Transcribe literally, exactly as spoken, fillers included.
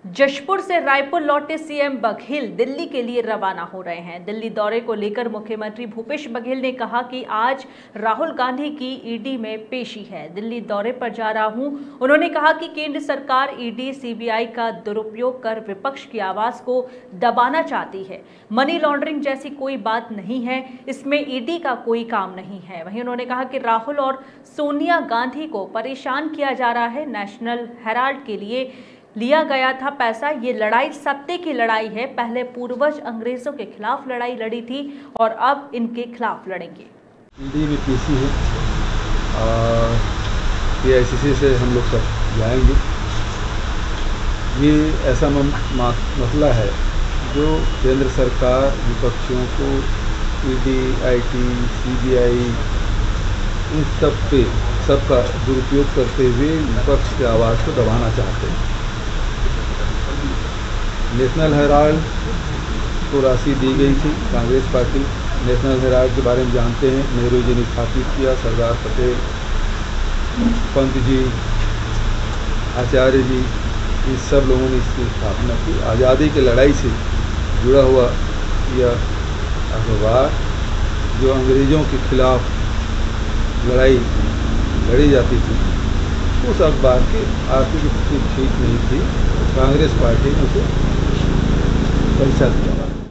जशपुर से रायपुर लौटे सीएम बघेल दिल्ली के लिए रवाना हो रहे हैं। दिल्ली दौरे को लेकर मुख्यमंत्री भूपेश बघेल ने कहा कि आज राहुल गांधी की ईडी में पेशी है, दिल्ली दौरे पर जा रहा हूं। उन्होंने कहा कि केंद्र सरकार ईडी सीबीआई का दुरुपयोग कर विपक्ष की आवाज को दबाना चाहती है। मनी लॉन्ड्रिंग जैसी कोई बात नहीं है, इसमें ईडी का कोई काम नहीं है। वहीं उन्होंने कहा कि राहुल और सोनिया गांधी को परेशान किया जा रहा है। नेशनल हेराल्ड के लिए लिया गया था पैसा। ये लड़ाई सत्य की लड़ाई है। पहले पूर्वज अंग्रेजों के खिलाफ लड़ाई लड़ी थी और अब इनके खिलाफ लड़ेंगे। ईडी में पीसी है और पीआईसीसी से हम लोग सब जाएंगे। ये ऐसा मसला है जो केंद्र सरकार विपक्षियों को ईडी, आईटी, सीबीआई इन सब पे सबका दुरुपयोग करते हुए विपक्ष की आवाज़ को दबाना चाहते हैं। नेशनल हेराल्ड को राशि दी गई थी। कांग्रेस पार्टी नेशनल हेराल्ड के बारे में जानते हैं। नेहरू जी ने स्थापित किया, सरदार पटेल, पंत जी, आचार्य जी, इन सब लोगों ने इसकी स्थापना की। आज़ादी की लड़ाई से जुड़ा हुआ यह अखबार जो अंग्रेज़ों के खिलाफ लड़ाई लड़ी जाती थी, उस अखबार की आर्थिक स्थिति ठीक नहीं थी। कांग्रेस पार्टी ने उसे पैसा दिया।